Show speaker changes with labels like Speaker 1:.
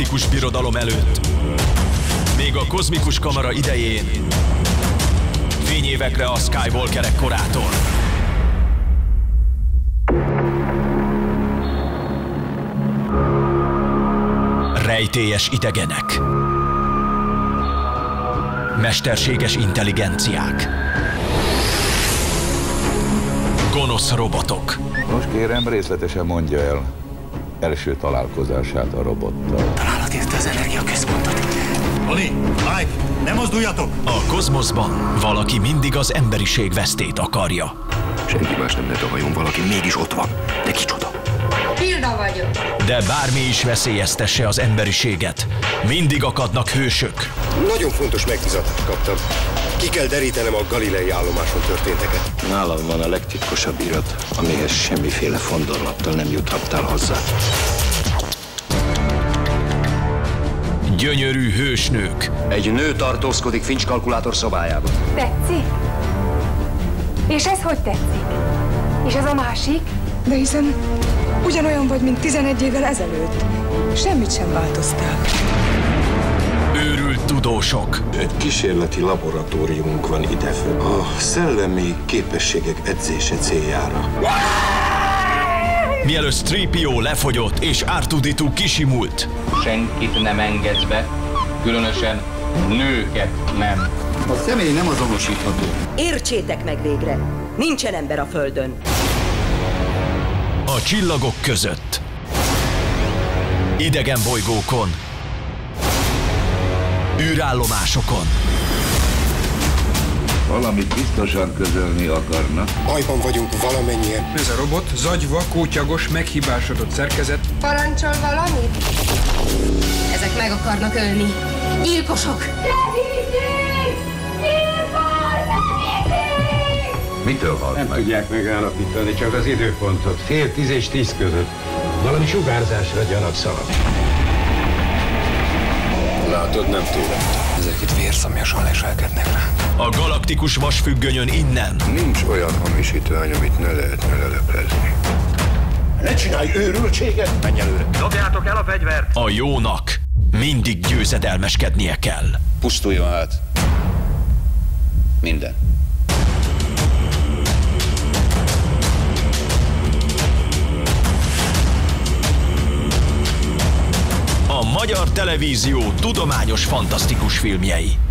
Speaker 1: galaktikus birodalom előtt, még a kozmikus kamara idején, fényévekre a Skywalkerek korától. Rejtélyes idegenek, mesterséges intelligenciák, gonosz robotok.
Speaker 2: Most kérem, részletesen mondja el első találkozását a robottal.
Speaker 3: Találat érte az energiaközpontot.
Speaker 4: Oli, Mike, ne mozduljatok!
Speaker 1: A kozmoszban valaki mindig az emberiség vesztét akarja.
Speaker 3: Senki más nem lehet a hajón, valaki mégis ott van. De kicsoda?
Speaker 5: Hilda vagyok.
Speaker 1: De bármi is veszélyeztesse az emberiséget, mindig akadnak hősök.
Speaker 6: Nagyon fontos megbízatást kaptam. Ki kell derítenem a galilei állomáson történteket.
Speaker 3: Nálam van a legtitkosabb irat, amihez semmiféle fondorlattal nem juthattál hozzá.
Speaker 1: Gyönyörű hősnők.
Speaker 3: Egy nő tartózkodik Finch kalkulátor szobájában.
Speaker 5: Tetszik? És ez hogy tetszik? És ez a másik?
Speaker 7: De hiszen ugyanolyan vagy, mint 11 évvel ezelőtt. Semmit sem változtál.
Speaker 1: Őrült tudósok.
Speaker 6: Egy kísérleti laboratóriumunk van idefön. A szellemi képességek edzése céljára.
Speaker 1: Mielőtt 3PO lefogyott és R2-D2 kisimult.
Speaker 8: Senkit nem engedsz be, különösen nőket nem.
Speaker 4: A személy nem azonosítható.
Speaker 9: Értsétek meg végre! Nincsen ember a Földön.
Speaker 1: A csillagok között. Idegen bolygókon. Űrállomásokon.
Speaker 2: Valamit biztosan közölni akarnak.
Speaker 6: Bajban vagyunk valamennyien.
Speaker 10: Ez a robot zagyva, kótyagos, meghibásodott szerkezet.
Speaker 5: Parancsol valamit? Ezek meg akarnak ölni. Gyilkosok!
Speaker 2: Mitől halt
Speaker 11: Nem
Speaker 2: meg?
Speaker 11: tudják megállapítani, csak az időpontot. 9:30 és 10 között. Valami sugárzásra gyanakszanak.
Speaker 6: Látod, nem tévedtem.
Speaker 3: Ezek itt vérszomjasan leselkednek rá.
Speaker 1: A galaktikus vasfüggönyön innen.
Speaker 6: Nincs olyan hamisítvány, amit ne lehetne leleplezni. Ne csinálj őrültséget!
Speaker 3: Menj előre.
Speaker 8: Dobjátok el a fegyvert!
Speaker 1: A jónak mindig győzedelmeskednie kell.
Speaker 3: Pusztuljon át. Minden.
Speaker 1: A magyar televízió tudományos fantasztikus filmjei.